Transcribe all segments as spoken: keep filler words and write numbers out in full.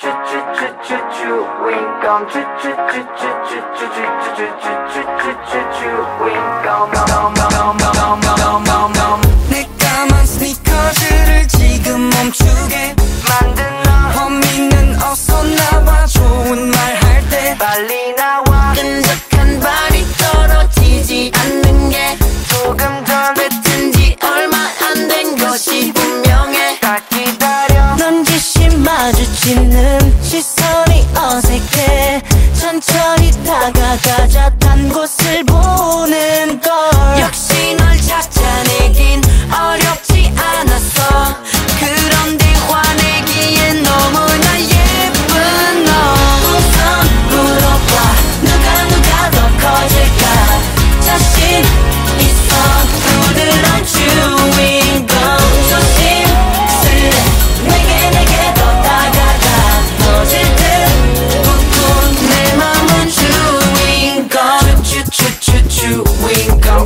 내 까만 스니커즈를 지금 멈추게 만든 너 허미는 어서 나와 좋은 말 할 때 빨리 나와 끈적한 발이 떨어지지 않는 게 조금 전 뱉은 지 얼마 안 된 것이 분명해 다 기다려 넌 지시 마주치는 시선이 어색해 천천히 다가가자 단 곳을 보는 걸 역시 널 찾아내긴 어렵지 않았어 그런데 화내기엔 너무나 예쁜 너 우선 물어봐 누가 누가 더 커질까 자신 있어 부드러운 주인공 조심스레 내게 내게 더 다가가 터질 듯 웃고 내 맘은 주인공 주주주주 주인공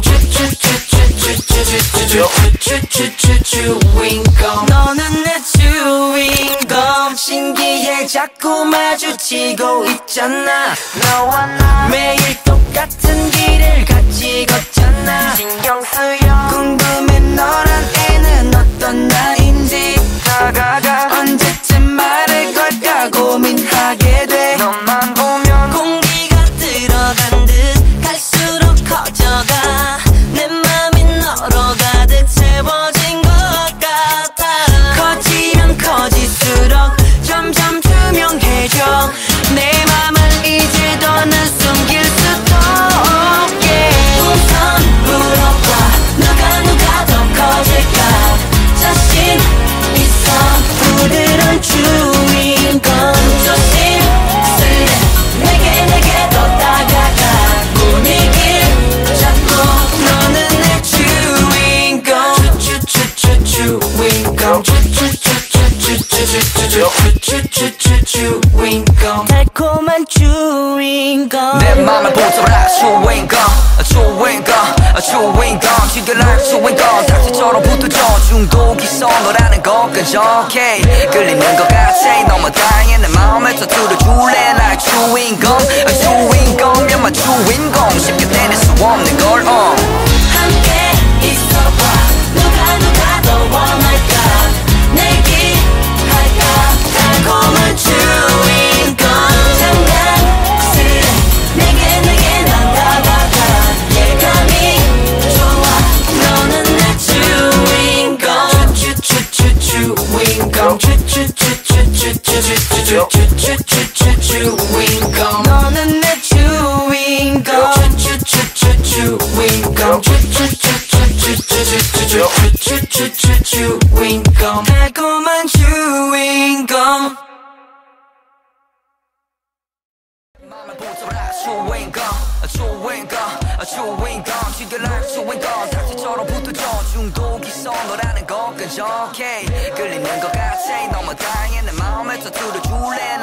주주주주주주주주주주주 주인공 너는 내 주인공 신기해 자꾸 마주치고 있잖아 너와 나 매일 똑같은 길을 같이 걷잖아 신경 쓰여 궁금해 너란 애는 어떤 나인지 다가가 언제쯤 말을 걸까 고민하게 돼 너만 보면 공기가 들어간 듯 갈수록 커져가 내 맘이 너로 가득 채워진 것 같아 커지면 커질수록 점점 투명해져 내 맘을 이제 더는 숨길 수도 없게 우선 물어봐 누가 누가 더 커질까 자신 있어 부드러운 주인공 조심스레 내게 내게 더 다가가 분위기 잡고 너는 내 주인공 주주주주 주인공 주주주주주주주주주주주 주인공 달콤한 주인공 내 맘을 보더라 주인공 주인공 주인공 지겨날 주인공 닥치처럼 붙어져 중독이 있어 너라는 것 끈적해 끌리는 것 같아 너무 다양해 내 마음에 터뜨려줄래 날 주인공 주인공이면 주인공 쉽게 내릴 수 없는 걸 uh. 함께 있어봐 누가 누가 더 원할까 내기 할까 달콤한 주인공 장난스레 내게 내게 난 다가가 예감이 좋아 너는 내 주인공 주주주주 주인공 주주주주주주주주주주주 주인공 너는 내 주인공 주주주주 주인공 주주주주주주주주주주 주인공 달콤한 주인공 맘을 보더라 주인공 주인공 주인공 지겨날 주인공 닥치처럼 붙어져 중독이 있어 너라는 것 끈적해 끌리는 것 같아 너무 다양해 내 마음에 터뜨려줄래